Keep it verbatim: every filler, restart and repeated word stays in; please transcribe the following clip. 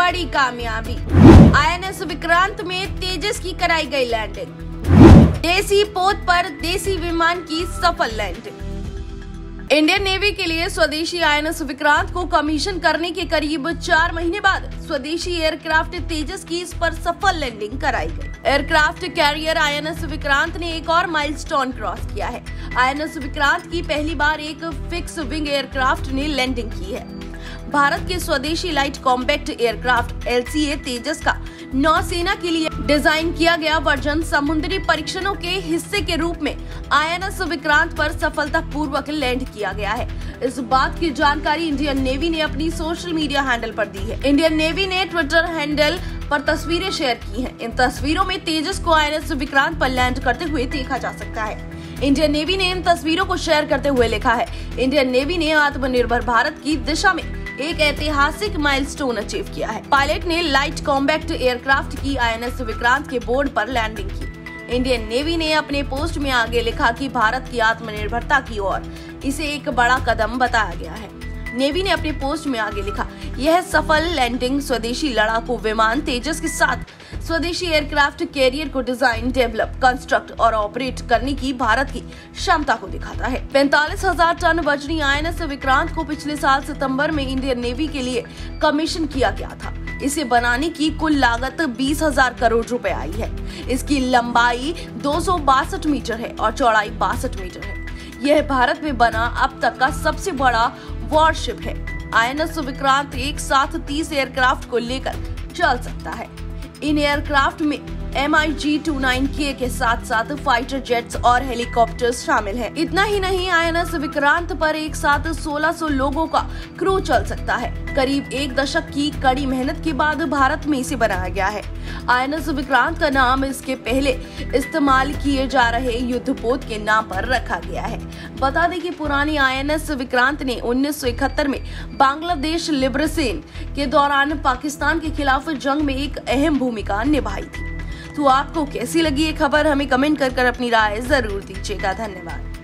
बड़ी कामयाबी, आईएनएस विक्रांत में तेजस की कराई गई लैंडिंग। देसी पोत पर देसी विमान की सफल लैंडिंग। इंडियन नेवी के लिए स्वदेशी आईएनएस विक्रांत को कमीशन करने के करीब चार महीने बाद स्वदेशी एयरक्राफ्ट तेजस की इस पर सफल लैंडिंग कराई गई। एयरक्राफ्ट कैरियर आईएनएस विक्रांत ने एक और माइलस्टोन क्रॉस किया है। आईएनएस विक्रांत की पहली बार एक फिक्स विंग एयरक्राफ्ट ने लैंडिंग की है। भारत के स्वदेशी light compact aircraft LCA Tejas का नौसेना के लिए डिजाइन किया गया वर्जन समुद्री परीक्षणों के हिस्से के रूप में आईएनएस विक्रांत पर सफलतापूर्वक लैंड किया गया है। इस बात की जानकारी इंडियन नेवी ने अपनी सोशल मीडिया हैंडल पर दी है। इंडियन नेवी ने ट्विटर हैंडल पर तस्वीरें शेयर की हैं। इन तस्वीरों में तेजस को आईएनएस विक्रांत पर लैंड करते हुए देखा जा सकता है। इंडियन नेवी ने इन तस्वीरों को शेयर करते हुए लिखा है, इंडियन नेवी ने आत्मनिर्भर भारत की दिशा में एक ऐतिहासिक माइलस्टोन अचीव किया है। पायलट ने लाइट कॉम्पैक्ट एयरक्राफ्ट की आईएनएस विक्रांत के बोर्ड पर लैंडिंग की। इंडियन नेवी ने अपने पोस्ट में आगे लिखा कि भारत की आत्मनिर्भरता की ओर इसे एक बड़ा कदम बताया गया है। नेवी ने अपने पोस्ट में आगे लिखा, यह सफल लैंडिंग स्वदेशी लड़ाकू विमान तेजस के साथ स्वदेशी एयरक्राफ्ट कैरियर को डिजाइन, डेवलप, कंस्ट्रक्ट और ऑपरेट करने की भारत की क्षमता को दिखाता है। पैंतालीस हजार टन वजनी आईएनएस विक्रांत को पिछले साल सितंबर में इंडियन नेवी के लिए कमीशन किया गया था। इसे बनाने की कुल लागत बीस हजार करोड़ रुपए आई है। इसकी लंबाई दो सौ बासठ मीटर है और चौड़ाई बासठ मीटर है। यह भारत में बना अब तक का सबसे बड़ा वॉरशिप है। आईएनएस विक्रांत एक साथ तीस एयरक्राफ्ट को लेकर चल सकता है। इन एयरक्राफ्ट में M I G two nine के के साथ साथ फाइटर जेट्स और हेलीकॉप्टर्स शामिल हैं। इतना ही नहीं, आईएनएस विक्रांत पर एक साथ सोलह सौ लोगों का क्रू चल सकता है। करीब एक दशक की कड़ी मेहनत के बाद भारत में इसे बनाया गया है। आईएनएस विक्रांत का नाम इसके पहले इस्तेमाल किए जा रहे युद्धपोत के नाम पर रखा गया है। बता दें कि पुरानी आईएनएस विक्रांत ने उन्नीस सौ इकहत्तर में बांग्लादेश लिबरेशन के दौरान पाकिस्तान के खिलाफ जंग में एक अहम भूमिका निभाई थी। तो आपको कैसी लगी ये खबर, हमें कमेंट कर कर अपनी राय जरूर दीजिएगा। धन्यवाद।